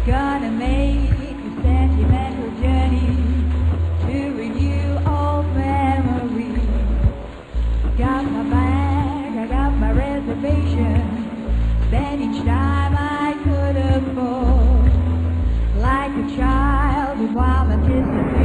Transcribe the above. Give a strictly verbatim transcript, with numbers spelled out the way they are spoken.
gonna make a sentimental journey to renew old memories. Got my bag, I got my reservation, spend each time I could afford, like a child with wild anticipation.